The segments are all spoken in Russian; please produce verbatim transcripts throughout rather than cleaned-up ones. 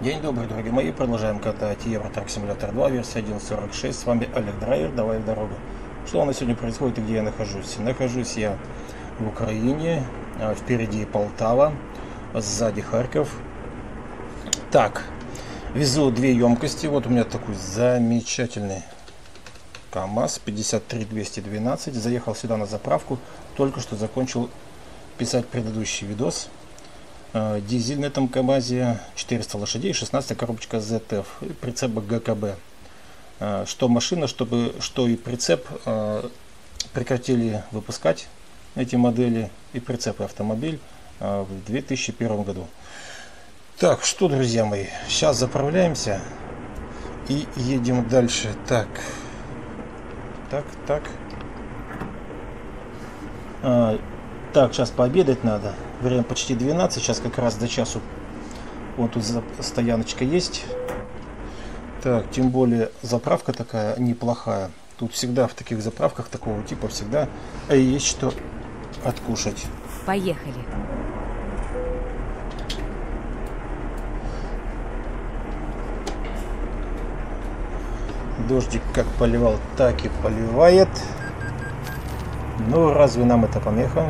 День добрый, дорогие мои. Продолжаем катать Euro Truck Simulator два, версия один точка сорок шесть. С вами Олег Драйвер. Давай в дорогу. Что у нас сегодня происходит и где я нахожусь? Нахожусь я в Украине. Впереди Полтава. Сзади Харьков. Так, везу две емкости. Вот у меня такой замечательный КамАЗ пятьдесят три двести двенадцать. Заехал сюда на заправку. Только что закончил писать предыдущий видос. Дизель на этом КамАЗе, четыреста лошадей, шестнадцатая коробочка зет эф, прицеп ГКБ. Что машина, чтобы, что и прицеп прекратили выпускать эти модели, и прицеп, и автомобиль в две тысячи первом году. Так, что, друзья мои, сейчас заправляемся и едем дальше. Так, так, так. А, так, сейчас пообедать надо. Время почти двенадцать, сейчас как раз до часу. Вот тут стояночка есть. Так, тем более заправка такая неплохая. Тут всегда в таких заправках такого типа всегда есть что откушать. Поехали. Дождик как поливал, так и поливает. Ну, разве нам это помеха?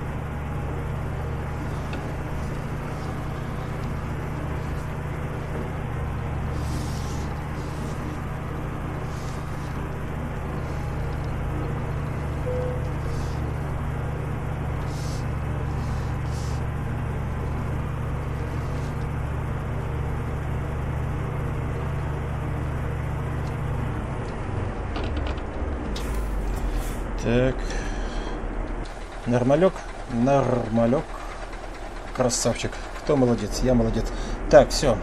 Так, нормалек, нормалек, красавчик. Кто молодец? Я молодец. Так, все.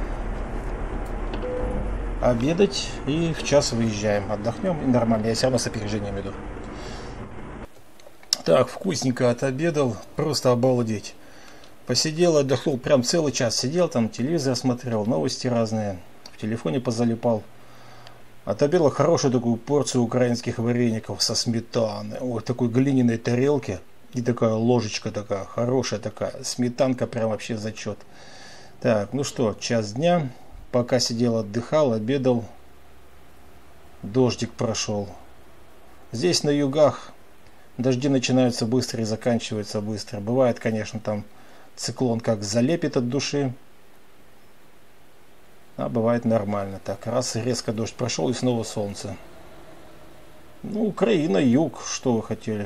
Обедать и в час выезжаем. Отдохнем и нормально. Я все равно с опережением иду. Так, вкусненько отобедал. Просто обалдеть. Посидел, отдохнул. Прям целый час сидел там, телевизор смотрел, новости разные. В телефоне позалипал. Отобедал хорошую такую порцию украинских вареников со сметаной. Вот такой глиняной тарелке. И такая ложечка такая, хорошая такая. Сметанка прям вообще зачет. Так, ну что, час дня. Пока сидел, отдыхал, обедал. Дождик прошел. Здесь на югах дожди начинаются быстро и заканчиваются быстро. Бывает, конечно, там циклон как залепит от души. А бывает нормально. Так, раз резко дождь прошел и снова солнце. Ну, Украина, юг, что вы хотели.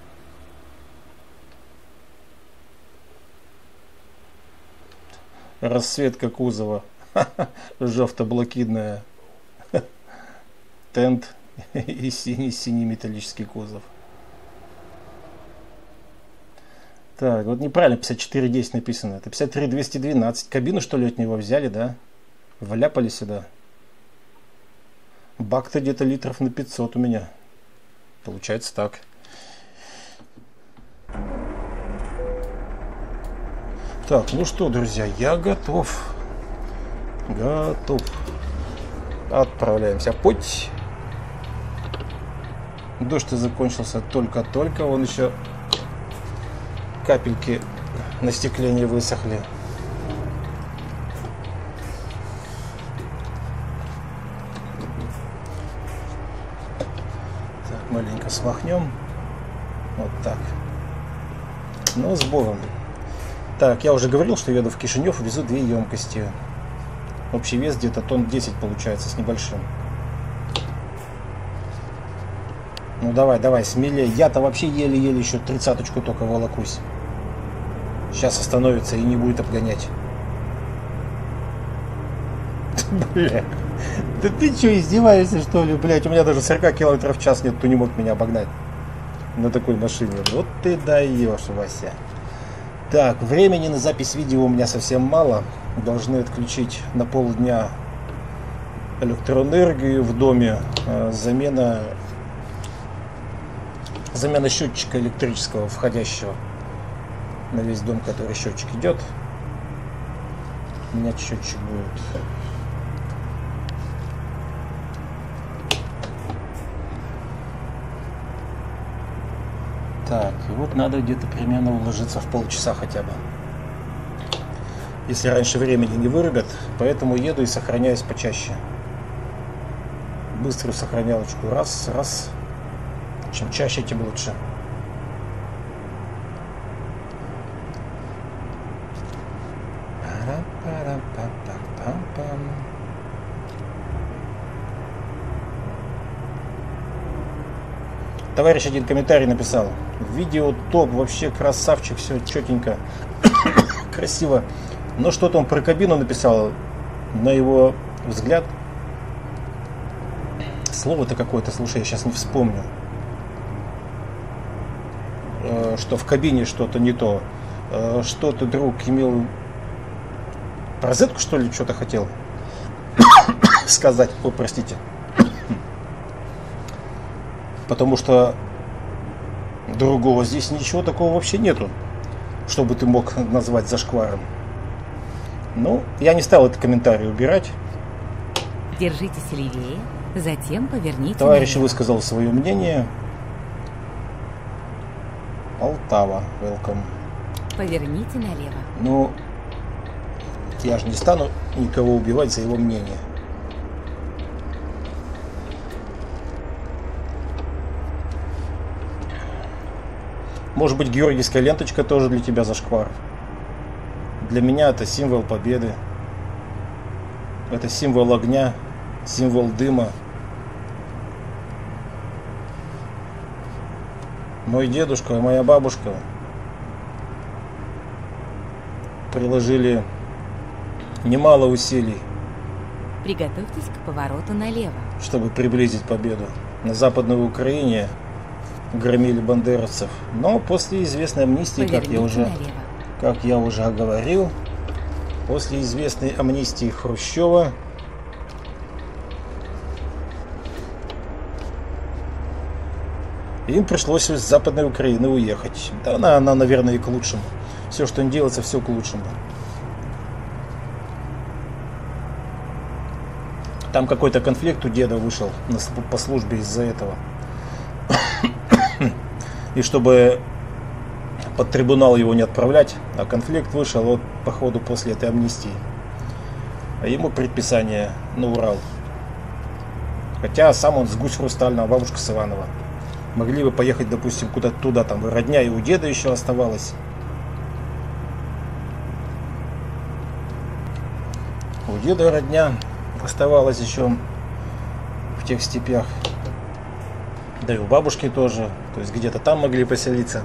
Расцветка кузова. Жовто-блакитная. Тент и синий-синий металлический кузов. Так, вот неправильно пятьдесят четыре десять написано. Это пятьдесят три двести двенадцать. Кабину, что ли, от него взяли, да? Вляпали сюда. Бак-то где-то литров на пятьсот у меня. Получается так. Так, ну что, друзья, я готов. Готов. Отправляемся в путь. Дождь-то закончился только-только. Он еще капельки на стекле не высохли. Маленько смахнем. Вот так. Ну, с Богом. Так, я уже говорил, что еду в Кишинев, везу две емкости. Общий вес где-то тонн десять получается с небольшим. Ну давай, давай, смелее. Я-то вообще еле-еле еще тридцаточку только волокусь. Сейчас остановится и не будет обгонять. Бля. Да ты что, издеваешься, что ли, блядь? У меня даже сорок километров в час нет, кто не мог меня обогнать на такой машине. Вот ты даешь, Вася. Так, времени на запись видео у меня совсем мало. Должны отключить на полдня электроэнергию в доме. Замена, замена счетчика электрического входящего на весь дом, который счетчик идет. Менять счетчик будет. Так, и вот надо где-то примерно уложиться в полчаса хотя бы. если раньше времени не вырубят, поэтому еду и сохраняюсь почаще. Быструю сохранялочку, раз, раз, чем чаще, тем лучше. Товарищ один комментарий написал: видео топ, вообще красавчик, все четенько, красиво. Но что-то он про кабину написал, на его взгляд. Слово-то какое-то, слушай, я сейчас не вспомню. Э, что в кабине что-то не то. Э, что ты, друг, имел... Про розетку, что ли, что-то хотел сказать? Ой, простите. Потому что другого здесь ничего такого вообще нету, чтобы ты мог назвать зашкваром. Ну, я не стал этот комментарий убирать. Держитесь левее, затем поверните. Товарищ налево. высказал свое мнение. Полтава, welcome. Поверните налево. Ну, я же не стану никого убивать за его мнение. Может быть, георгиевская ленточка тоже для тебя зашквар. Для меня это символ победы. Это символ огня, символ дыма. Мой дедушка и моя бабушка приложили немало усилий, Приготовьтесь к повороту налево. чтобы приблизить победу. На Западной Украине громили бандеровцев. Но после известной амнистии, как я, уже, как я уже говорил, после известной амнистии Хрущева им пришлось из Западной Украины уехать. Да, она, она, наверное, и к лучшему. Все, что не делается, все к лучшему. Там какой-то конфликт у деда вышел по службе из-за этого. И чтобы под трибунал его не отправлять, а конфликт вышел вот по ходу после этой амнистии. А ему предписание на Урал. Хотя сам он с Гусь Хрустального, бабушка с Иванова. Могли бы поехать, допустим, куда-то туда, там и родня, и у деда еще оставалась. У деда родня оставалась еще в тех степях. Да и у бабушки тоже. То есть где-то там могли поселиться.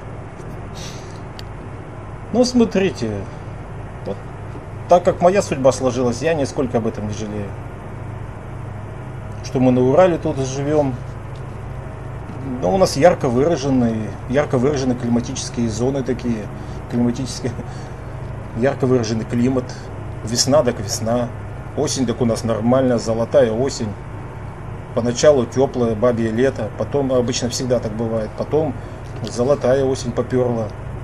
Ну, смотрите. Вот, так как моя судьба сложилась, я нисколько об этом не жалею. Что мы на Урале тут живем. Но у нас ярко выраженные, ярко выраженные климатические зоны такие. Климатические. Ярко выраженный климат. Весна так весна. Осень так у нас нормальная, золотая осень. Поначалу теплое бабье лето, потом, обычно всегда так бывает, потом золотая осень поперла.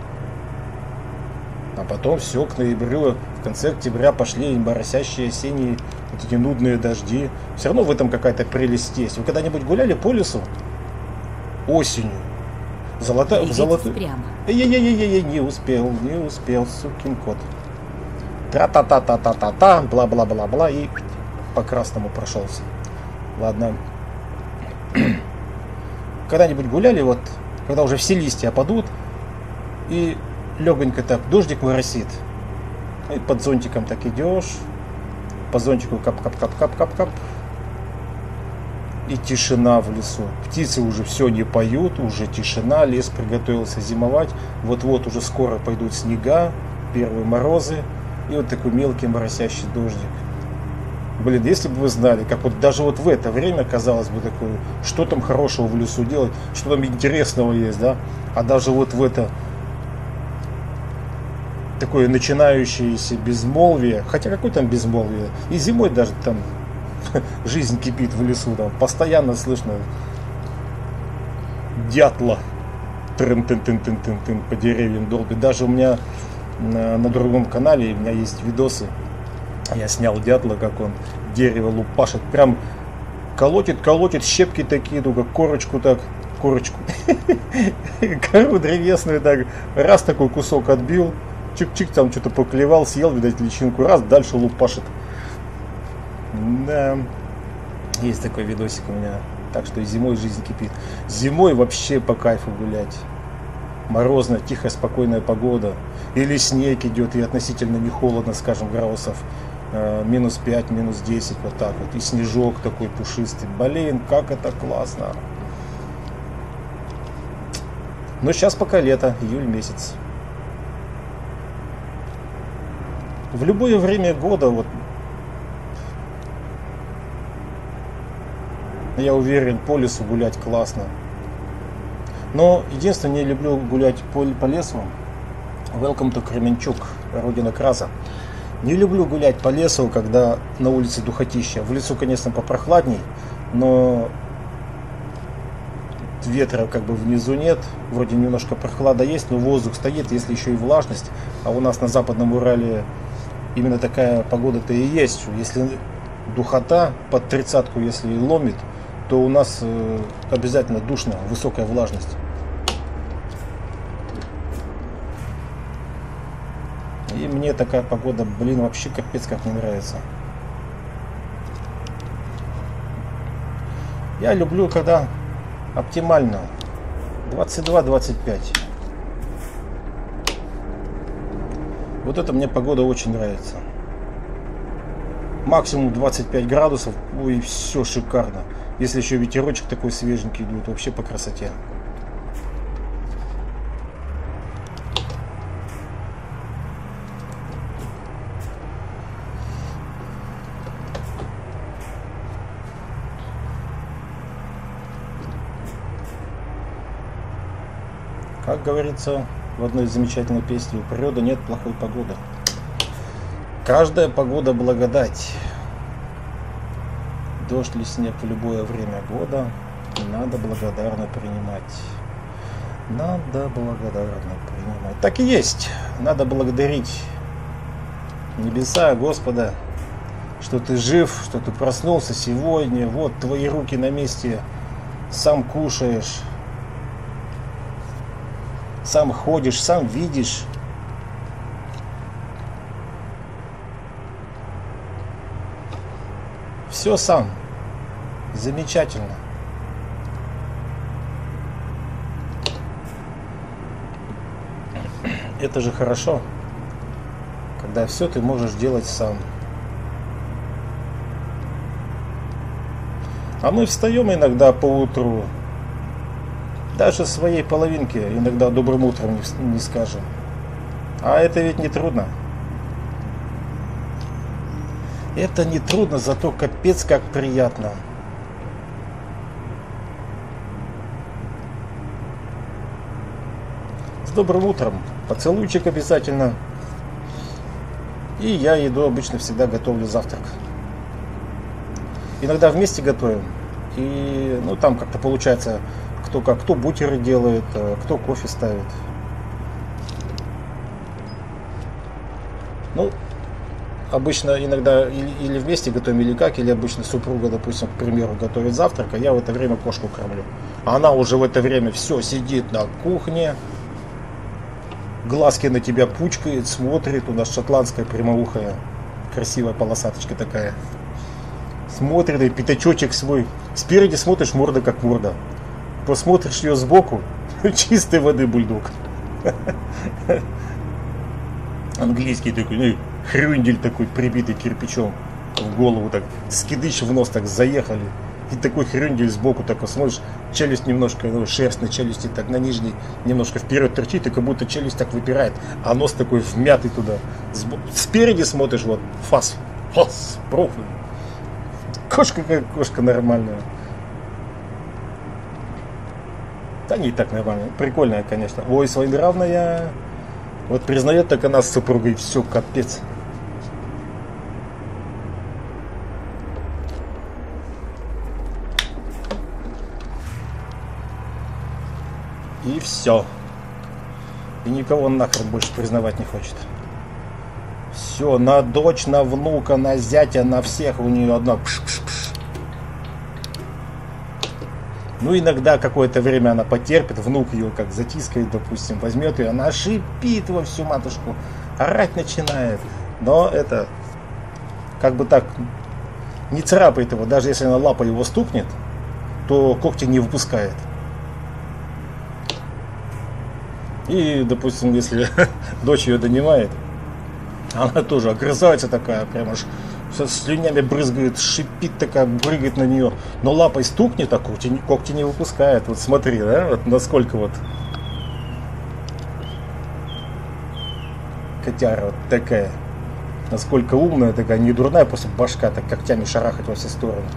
А потом все, к ноябрю, в конце октября пошли моросящие осенние вот эти нудные дожди. Все равно в этом какая-то прелесть есть. Вы когда-нибудь гуляли по лесу осенью? Золотая... Золотая... Ей-ей-ей-ей, не успел, не успел, сукин кот. Тра-та-та-та-та-та-та, бла-бла-бла-бла, и по красному прошелся. Ладно. Когда-нибудь гуляли, вот, когда уже все листья опадут, и легонько так дождик моросит, и под зонтиком так идешь, по зонтику кап-кап-кап-кап-кап-кап, и тишина в лесу. Птицы уже все не поют, уже тишина, лес приготовился зимовать, вот-вот уже скоро пойдут снега, первые морозы, и вот такой мелкий моросящий дождик. Блин, если бы вы знали, как вот даже вот в это время, казалось бы, такое, что там хорошего в лесу делать, что там интересного есть, да, а даже вот в это такое начинающееся безмолвие, хотя какое там безмолвие, и зимой даже там жизнь кипит в лесу, там постоянно слышно дятла трын-тын-тын-тын-тын по деревьям долбит. Даже у меня на, на другом канале у меня есть видосы. Я снял дятла, как он дерево лупашит. Прям колотит, колотит, щепки такие, только корочку так, корочку, кору древесную так, раз такой кусок отбил, чик-чик, там что-то поклевал, съел, видать, личинку, раз, дальше лупашит. Да, есть такой видосик у меня. Так что и зимой жизнь кипит. Зимой вообще по кайфу гулять. Морозная, тихая, спокойная погода. Или снег идет, и относительно не холодно, скажем, градусов э, минус пять, минус десять, вот так вот. И снежок такой пушистый. Блин, как это классно. Но сейчас пока лето, июль месяц. В любое время года, вот, я уверен, по лесу гулять классно. Но единственное, не люблю гулять по, по лесу. Welcome to Кременчуг, родина краса. Не люблю гулять по лесу, когда на улице духотища. В лесу, конечно, попрохладней, но ветра как бы внизу нет. Вроде немножко прохлада есть, но воздух стоит, если еще и влажность. А у нас на Западном Урале именно такая погода-то и есть. Если духота под тридцатку, если ломит, то у нас э, обязательно душно, высокая влажность. И мне такая погода, блин, вообще капец как не нравится. Я люблю, когда оптимально двадцать два — двадцать пять. Вот это мне погода очень нравится. Максимум двадцать пять градусов, ой, все шикарно. Если еще ветерочек такой свеженький идет, вообще по красоте. Как говорится в одной замечательной песне, у природы нет плохой погоды. Каждая погода благодать. Дождь или снег в любое время года надо благодарно принимать. Надо благодарно принимать. Так и есть. Надо благодарить небеса, Господа, что ты жив, что ты проснулся сегодня. Вот твои руки на месте. Сам кушаешь. Сам ходишь, сам видишь. Все сам. Замечательно. Это же хорошо, когда все ты можешь делать сам. А мы встаем иногда по утру, даже своей половинке иногда добрым утром не, не скажем. А это ведь не трудно. Это не трудно, зато капец как приятно. С добрым утром. Поцелуйчик обязательно. И я иду, обычно всегда готовлю завтрак. Иногда вместе готовим. И ну там как-то получается, кто как, кто бутеры делает, кто кофе ставит. Ну, обычно иногда или, или вместе готовим, или как, или обычно супруга, допустим, к примеру, готовит завтрак, а я в это время кошку кормлю. А она уже в это время все сидит на кухне, глазки на тебя пучкает, смотрит. У нас шотландская прямоухая, красивая полосаточка такая. Смотрит, и пятачочек свой. Спереди смотришь, морда как морда. Посмотришь ее сбоку, чистой воды бульдог. Английский такой, ну, хрюндель такой, прибитый кирпичом в голову, так, скидыш в нос так заехали. И такой хрюндель сбоку, так смотришь, челюсть немножко, ну, шерсть на челюсти, так на нижней немножко вперед торчит, и как будто челюсть так выпирает, а нос такой вмятый туда. Спереди смотришь, вот, фас, фас, профиль. Кошка как кошка нормальная. Да не так нормально, прикольная, конечно. Ой, своенравная. Вот признает так она с супругой, все, капец. И все. И никого нахрен больше признавать не хочет. Все, на дочь, на внука, на зятя, на всех у нее одна. Пш-пш-пш. Ну, иногда какое-то время она потерпит, внук ее как затискает, допустим, возьмет ее, она шипит во всю матушку. орать начинает. Но это как бы так не царапает его. Даже если она лапа его стукнет, то когти не выпускает. И, допустим, если дочь ее донимает, она тоже огрызается такая, прям аж со слюнями брызгает, шипит такая, прыгает на нее. Но лапой стукнет, а когти, когти не выпускает. Вот смотри, да, вот насколько вот котяра вот такая. Насколько умная такая, не дурная, после башка так когтями шарахать во все стороны.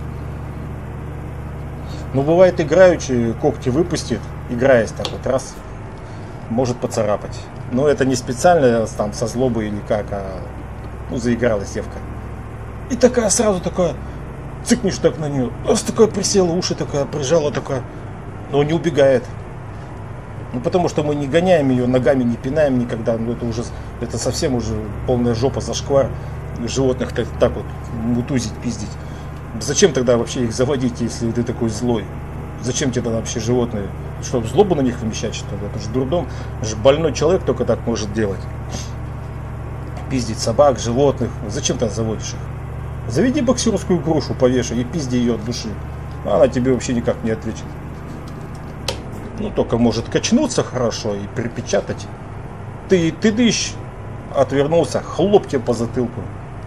Ну, бывает играючи, когти выпустит, играясь так вот раз, может поцарапать. Но это не специально там со злобы или как, а ну, заигралась девка. И такая сразу такая, цыкнешь так на нее, раз такая присела, уши такая, прижала такая, но не убегает. Ну, потому что мы не гоняем ее, ногами не пинаем никогда, ну, это уже, это совсем уже полная жопа, зашквар животных так, так вот мутузить, пиздить. Зачем тогда вообще их заводить, если ты такой злой? Зачем тебе тогда вообще животные? Чтобы злобу на них вымещать, что ли? Это же дурдом. Это же больной человек только так может делать. Пиздить собак, животных. Зачем ты заводишь их? Заведи боксерскую грушу, повешай и пизди ее от души. Она тебе вообще никак не ответит. Ну, только может качнуться хорошо и припечатать. Ты, ты дышь, отвернулся, хлоп тебе по затылку.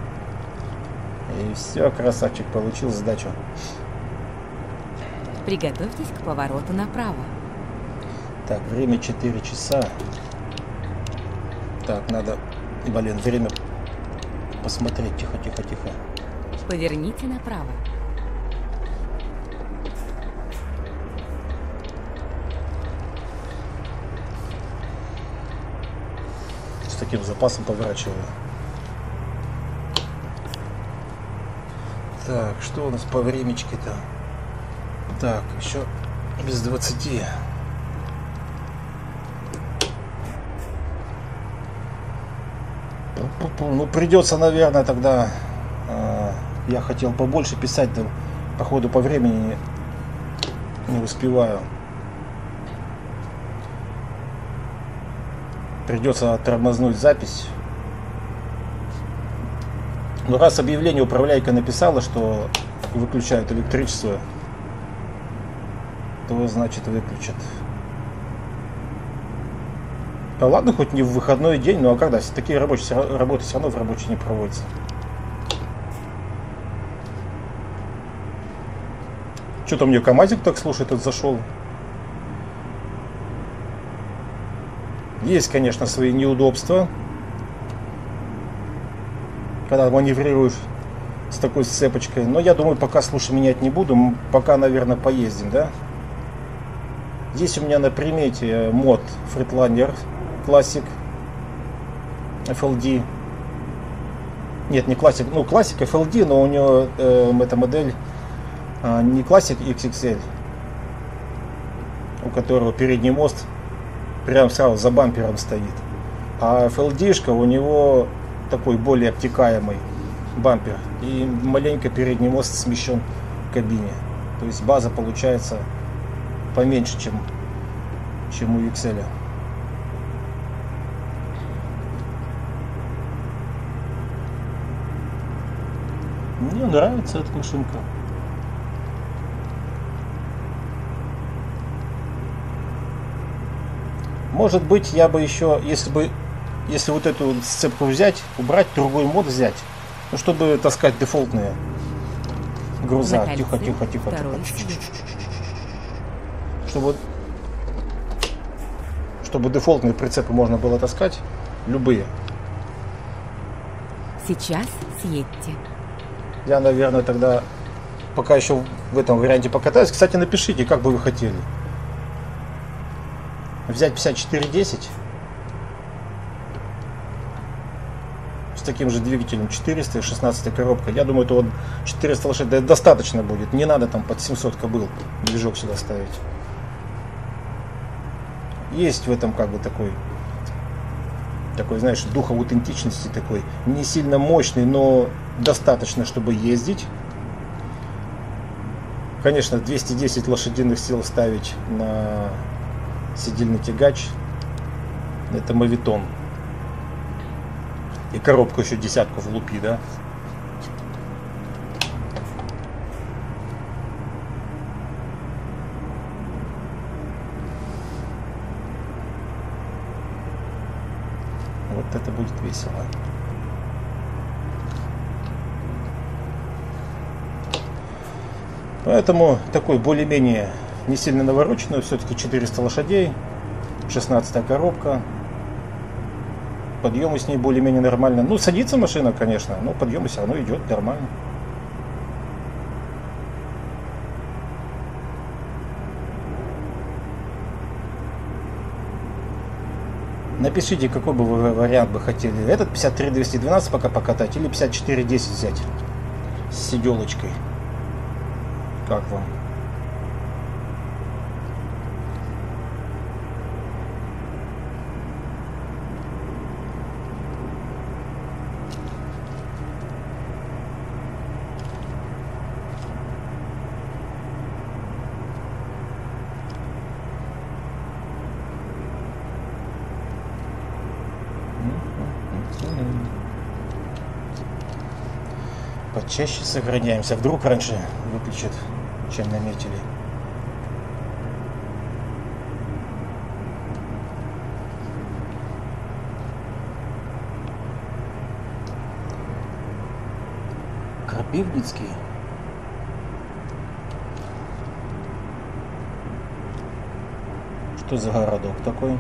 И все, красавчик, получил сдачу. Приготовьтесь к повороту направо. Так, время четыре часа. Так, надо, блин, время посмотреть. Тихо, тихо, тихо. Поверните направо. С таким запасом поворачиваю. Так, что у нас по времечке-то? Так, еще без двадцати. Ну, придется, наверное, тогда... Э, я хотел побольше писать, да, походу по времени не, не успеваю. Придется тормознуть запись. Но раз объявление управляйка написала, что выключают электричество, то значит выключат. Да ладно, хоть не в выходной день, ну а когда? Такие рабочие работы все равно в рабочий не проводятся. Что-то мне КамАЗик так, слушай, тут зашел. Есть, конечно, свои неудобства, когда маневрируешь с такой сцепочкой. Но я думаю, пока, слушай, менять не буду. Пока, наверное, поездим, да? Здесь у меня на примете мод Freightliner Classic эф эл ди. Нет, не Classic, ну Classic эф эл ди, но у него э, эта модель э, не Classic икс икс эль, у которого передний мост прям сразу за бампером стоит. А эф эл ди-шка у него такой более обтекаемый бампер. И маленько передний мост смещен в кабине. То есть база получается поменьше, чем, чем у икс эль. Мне нравится эта машинка. Может быть, я бы еще, если бы, если вот эту сцепку взять, убрать, другой мод взять, ну, чтобы таскать дефолтные груза. Тихо, тихо, тихо, тихо. Чтобы, чтобы дефолтные прицепы можно было таскать, любые. Сейчас съедьте. Я, наверное, тогда пока еще в этом варианте покатаюсь. Кстати, напишите, как бы вы хотели. Взять пятьдесят четыре десять с таким же двигателем четыреста, шестнадцатая коробка. Я думаю, это вот четыреста лошадей достаточно будет. Не надо там под семьсот кобыл движок сюда ставить. Есть в этом как бы такой, такой, знаешь, дух аутентичности такой. Не сильно мощный, но достаточно, чтобы ездить. Конечно, двести десять лошадиных сил ставить на седельный тягач — это моветон. И коробку еще десятку влупи, да? Вот это будет весело. Поэтому такой более-менее не сильно навороченный, все-таки четыреста лошадей, шестнадцатая коробка. Подъемы с ней более-менее нормально. Ну, садится машина, конечно, но подъемы все равно идет нормально. Напишите, какой бы вы вариант бы хотели. Этот пятьдесят три двести двенадцать пока покатать или пятьдесят четыре десять взять с сиделочкой. Как вам? Почаще сохраняемся. Вдруг раньше выключат, чем наметили. Крапивницкий. Что за городок такой?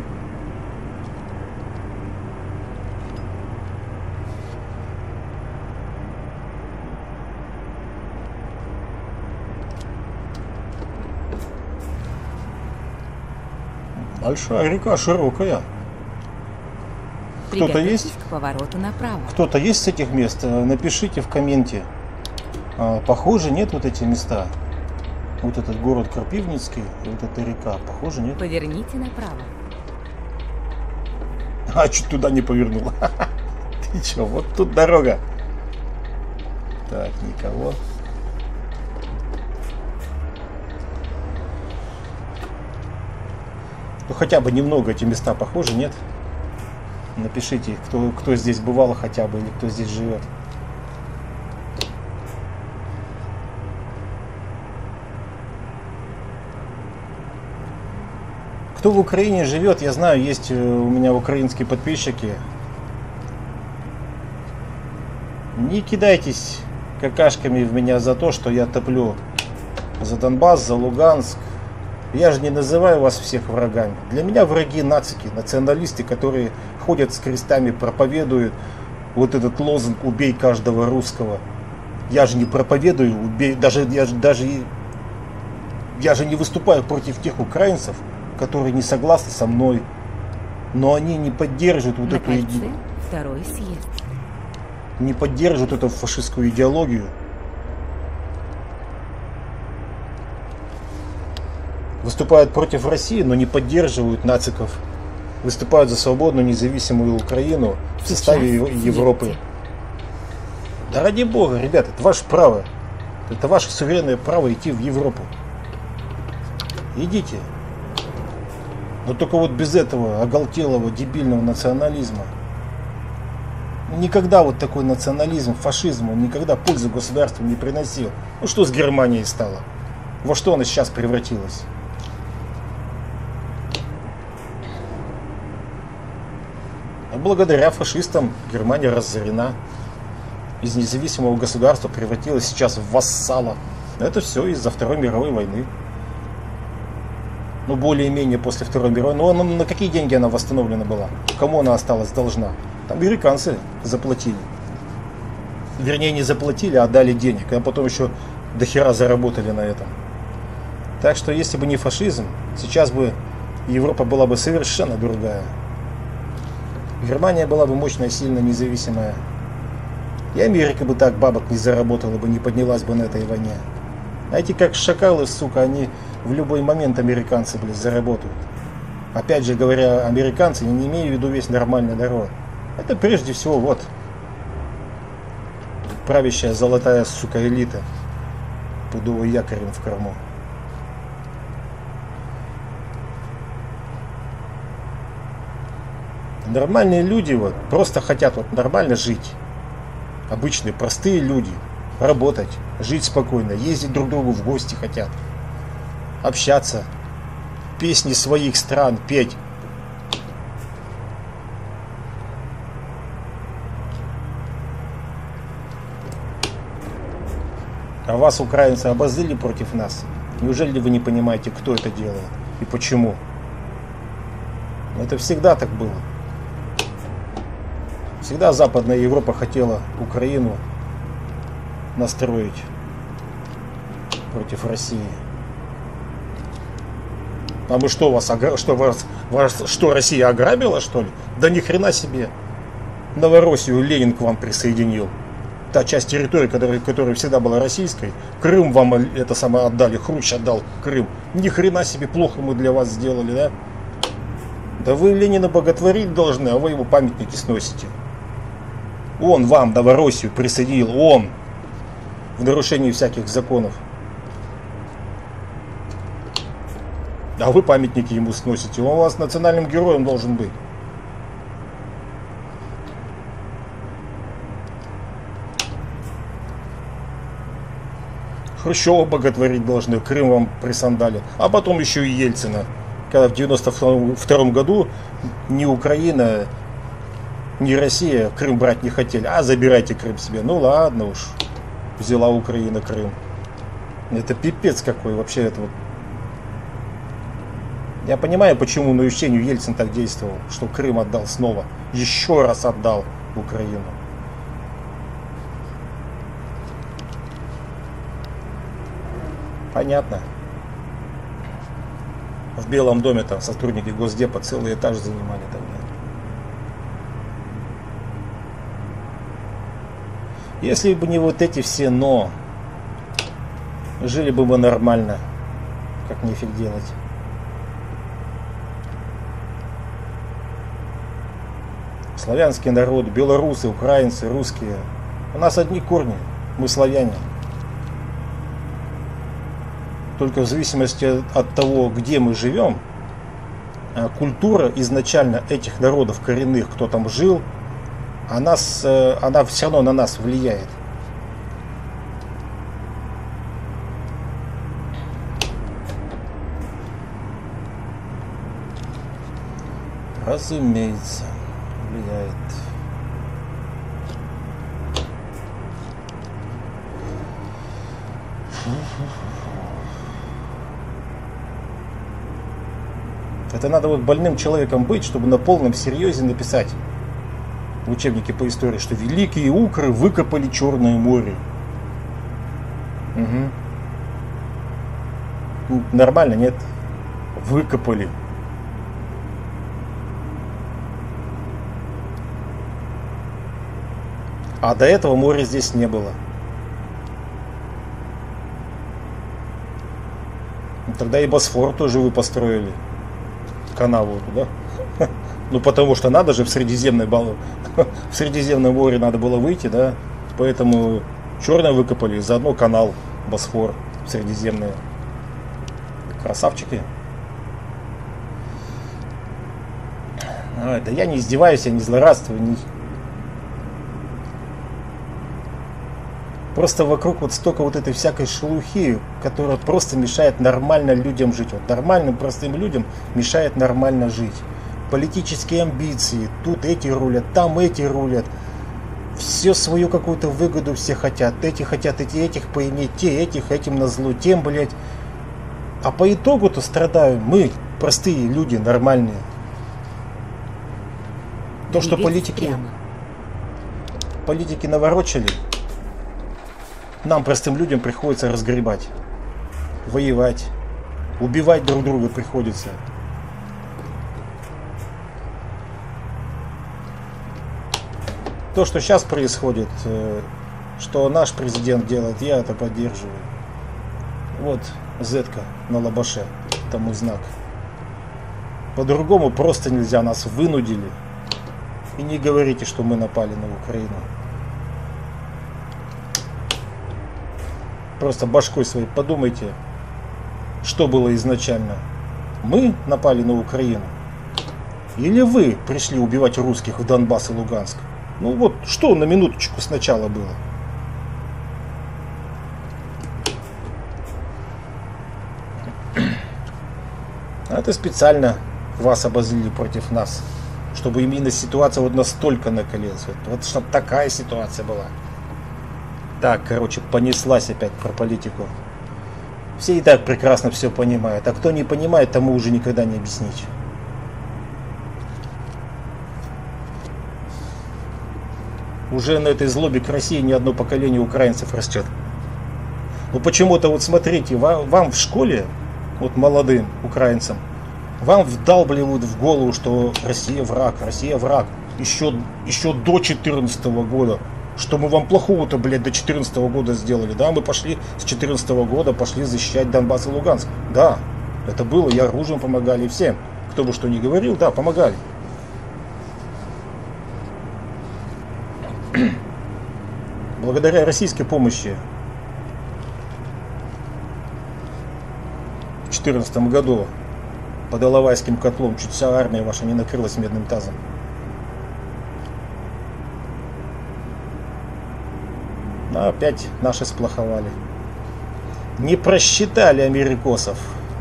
Большая река, широкая. Кто-то есть? К повороту направо. Кто-то есть с этих мест? Напишите в комменте. Похоже, нет вот эти места. Вот этот город Крапивницкий и вот эта река. Похоже, нет. Поверните направо. А, чуть туда не повернула. Ты чё, вот тут дорога. Так, никого. Ну, хотя бы немного эти места похожи, нет? Напишите, кто, кто здесь бывал хотя бы, или кто здесь живет. Кто в Украине живет, я знаю, есть у меня украинские подписчики. Не кидайтесь какашками в меня за то, что я топлю за Донбасс, за Луганск. Я же не называю вас всех врагами. Для меня враги нацики, националисты, которые ходят с крестами, проповедуют вот этот лозунг «убей каждого русского». Я же не проповедую, убей, даже, я, даже, я же не выступаю против тех украинцев, которые не согласны со мной. Но они не поддерживают вот На эту кольце иде... второй съезд. не поддерживают эту фашистскую идеологию. Выступают против России, но не поддерживают нациков. Выступают за свободную независимую Украину в составе Европы. Да ради бога, ребята, это ваше право. Это ваше суверенное право идти в Европу. Идите. Но только вот без этого оголтелого, дебильного национализма. Никогда вот такой национализм, фашизм, он никогда пользу государству не приносил. Ну что с Германией стало? Во что она сейчас превратилась? А благодаря фашистам Германия разорена. Из независимого государства превратилась сейчас в вассала. Это все из-за Второй мировой войны. Ну, более-менее после Второй мировой. Но ну, на какие деньги она восстановлена была? Кому она осталась должна? Там американцы заплатили. Вернее, не заплатили, а дали денег. А потом еще до хера заработали на этом. Так что, если бы не фашизм, сейчас бы Европа была бы совершенно другая. Германия была бы мощная, сильная, независимая. И Америка бы так бабок не заработала бы, не поднялась бы на этой войне. Знаете, как шакалы, сука, они в любой момент, американцы, блядь, заработают. Опять же говоря, американцы, я не имею в виду весь нормальный народ. Это прежде всего вот правящая золотая, сука, элита, пудовый якорем в корму. Нормальные люди вот просто хотят вот нормально жить. Обычные, простые люди. Работать, жить спокойно, ездить друг к другу в гости хотят. Общаться. Песни своих стран петь. А вас, украинцы, обозлили против нас? Неужели вы не понимаете, кто это делает и почему? Это всегда так было. Всегда Западная Европа хотела Украину настроить против России. А мы что, вас, что, вас, вас, что Россия ограбила, что ли? Да ни хрена себе. Новороссию Ленин к вам присоединил. Та часть территории, которая, которая всегда была российской. Крым вам это самое отдали, Хрущ отдал Крым. Ни хрена себе, плохо мы для вас сделали, да? Да вы Ленина боготворить должны, а вы его памятники сносите. Он вам Новороссию присоединил, он. В нарушении всяких законов. А вы памятники ему сносите. Он у вас национальным героем должен быть. Хрущева боготворить должны, Крым вам присандали. А потом еще и Ельцина. Когда в девяносто втором году ни Украина, ни Россия Крым брать не хотели. А забирайте Крым себе. Ну ладно уж. Взяла Украина Крым. Это пипец какой вообще это вот. Я понимаю, почему на Ющению Ельцин так действовал, что Крым отдал снова. Еще раз отдал Украину. Понятно. В Белом доме там сотрудники Госдепа целый этаж занимали тогда. Если бы не вот эти все «но», жили бы мы нормально, как нефиг делать. Славянский народ, белорусы, украинцы, русские. У нас одни корни, мы славяне. Только в зависимости от того, где мы живем, культура изначально этих народов коренных, кто там жил, она, она все равно на нас влияет. Разумеется, влияет. Это надо вот больным человеком быть, чтобы на полном серьезе написать в учебнике по истории, что великие укры выкопали Черное море. Угу. Нормально, нет? Выкопали. А до этого моря здесь не было. Тогда и Босфор тоже вы построили. Канаву туда. Ну потому что надо же в Средиземной в Средиземном море надо было выйти, да. Поэтому Черное выкопали, заодно канал Босфор в Средиземное. Красавчики. А, да я не издеваюсь, я не злорадствую. Не... Просто вокруг вот столько вот этой всякой шелухи, которая просто мешает нормально людям жить. Вот нормальным простым людям мешает нормально жить. Политические амбиции, тут эти рулят, там эти рулят. Все свою какую-то выгоду все хотят. Эти хотят эти этих поиметь, те этих, этим назло, тем, блять. А по итогу-то страдаем мы, простые люди, нормальные. То, что политики, политики наворочили, нам, простым людям, приходится разгребать, воевать, убивать друг друга приходится. То, что сейчас происходит, что наш президент делает, я это поддерживаю. Вот зетка на лабаше, тому знак. По-другому просто нельзя, нас вынудили. И не говорите, что мы напали на Украину. Просто башкой своей подумайте, что было изначально. Мы напали на Украину. Или вы пришли убивать русских в Донбасс и Луганск? Ну вот, что на минуточку сначала было? Это специально вас обозлили против нас, чтобы именно ситуация вот настолько накалилась. Вот, вот чтобы такая ситуация была. Так, короче, понеслась опять про политику. Все и так прекрасно все понимают, а кто не понимает, тому уже никогда не объяснить. Уже на этой злобе к России ни одно поколение украинцев растет. Но почему-то вот смотрите, вам, вам в школе, вот молодым украинцам, вам вдалбливают в голову, что Россия враг, Россия враг. Еще, еще до четырнадцатого года. Что мы вам плохого-то, блядь, до четырнадцатого года сделали. Да, мы пошли с четырнадцатого года, пошли защищать Донбасс и Луганск. Да, это было, и оружием помогали, и всем. Кто бы что ни говорил, да, помогали. Благодаря российской помощи в две тысячи четырнадцатом году под Иловайским котлом чуть вся армия ваша не накрылась медным тазом. Но опять наши сплоховали. Не просчитали америкосов.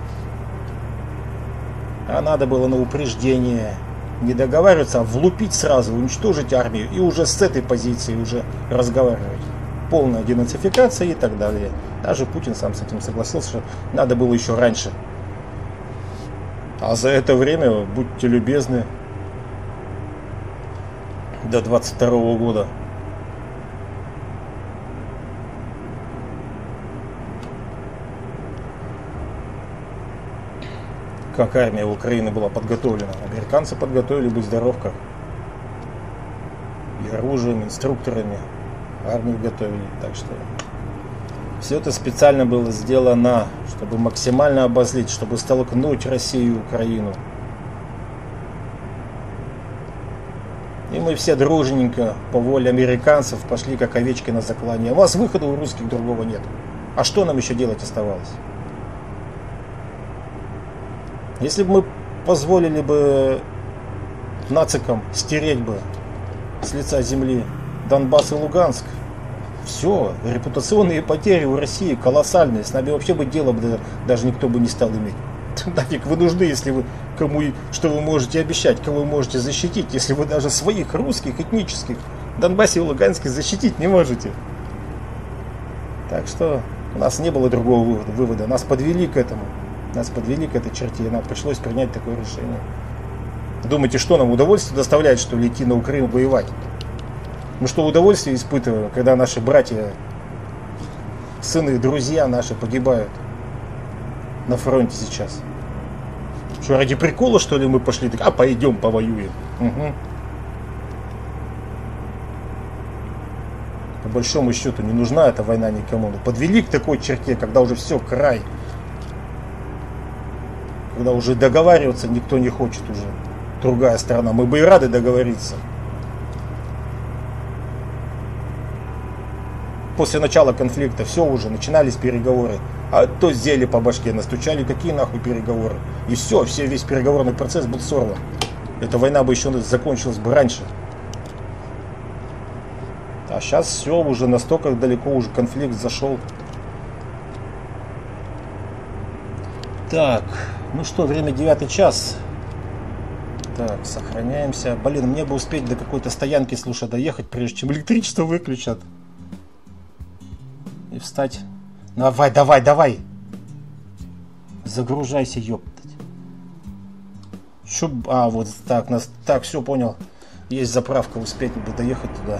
А надо было на упреждение не договариваться, а влупить сразу, уничтожить армию и уже с этой позиции уже разговаривать. Полная денацификация и так далее. Даже Путин сам с этим согласился, что надо было еще раньше. А за это время, будьте любезны, до двадцать второго года. Как армия Украины была подготовлена. Американцы подготовили, будь здоров как. И оружием, инструкторами. Армию готовили. Так что все это специально было сделано, чтобы максимально обозлить, чтобы столкнуть Россию и Украину. И мы все дружненько, по воле американцев, пошли как овечки на заклание. А у вас выхода у русских другого нет. А что нам еще делать оставалось? Если бы мы позволили бы нацикам стереть бы с лица земли Донбасс и Луганск, все, репутационные потери у России колоссальные. С нами вообще бы дело бы даже никто бы не стал иметь. Нафиг вы нужны, если вы кому что вы можете обещать, кого вы можете защитить, если вы даже своих русских этнических в Донбассе и Луганске защитить не можете. Так что у нас не было другого вывода, вывода. Нас подвели к этому. Нас подвели к этой черте, и нам пришлось принять такое решение. Думаете, что нам удовольствие доставляет, что ли, идти на Украину воевать? Мы что, удовольствие испытываем, когда наши братья, сыны, друзья наши погибают на фронте сейчас? Что, ради прикола, что ли, мы пошли? Так, а пойдем повоюем. Угу. По большому счету не нужна эта война никому. Подвели к такой черте, когда уже все, край. Когда уже договариваться никто не хочет уже. Другая сторона. Мы бы и рады договориться. После начала конфликта все уже, начинались переговоры. А то сделали по башке, настучали, какие нахуй переговоры. И все, все, весь переговорный процесс был сорван. Эта война бы еще закончилась бы раньше. А сейчас все уже настолько далеко уже конфликт зашел. Так, ну что, время девятый час. Так, сохраняемся. Блин, мне бы успеть до какой-то стоянки, слушай, доехать, прежде чем электричество выключат. И встать. Давай, давай, давай. Загружайся, ёптать. Чё? А, вот так, нас... так, все, понял. Есть заправка, успеть бы доехать туда.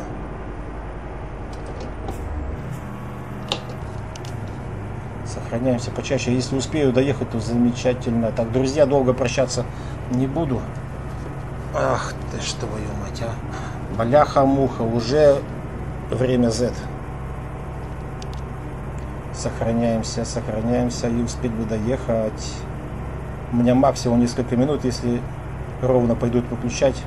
Сохраняемся почаще. Если успею доехать, то замечательно. Так, друзья, долго прощаться не буду. Ах ты ж твою мать, а. Бляха-муха, уже время Z. Сохраняемся, сохраняемся. И успеть бы доехать. У меня максимум несколько минут, если ровно пойдут выключать.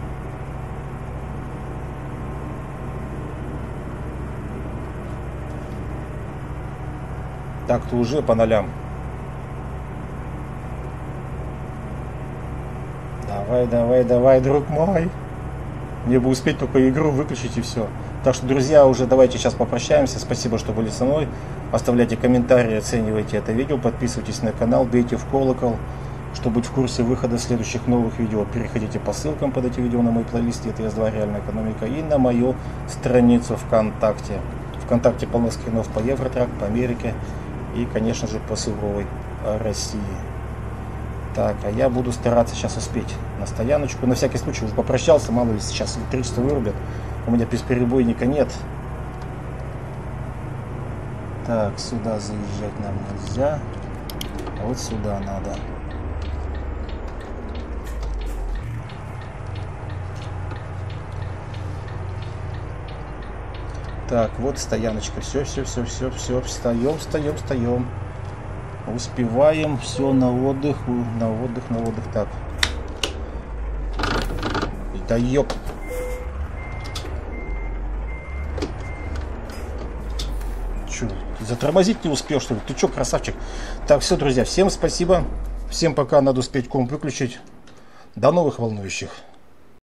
Так-то уже по нолям. Давай, давай, давай, друг мой. Мне бы успеть только игру выключить и все. Так что, друзья, уже давайте сейчас попрощаемся. Спасибо, что были со мной. Оставляйте комментарии, оценивайте это видео, подписывайтесь на канал, бейте в колокол, чтобы быть в курсе выхода следующих новых видео. Переходите по ссылкам под эти видео на мой плейлист и эс два Реальная экономика и на мою страницу ВКонтакте. ВКонтакте полно скринов по Евротрак, по Америке и, конечно же, по суровой России. Так, а я буду стараться сейчас успеть на стояночку. На всякий случай уже попрощался, мало ли сейчас электричество вырубят. У меня бесперебойника нет. Так, сюда заезжать нам нельзя. А вот сюда надо. Так, вот стояночка. Все, все, все, все, все. Встаем, встаем, встаем. Успеваем. Все на отдых, на отдых, на отдых. Так. Да ёп. Чё, затормозить не успел, что ли? Ты чё, красавчик? Так, все, друзья, всем спасибо. Всем пока, надо успеть комп выключить. До новых волнующих.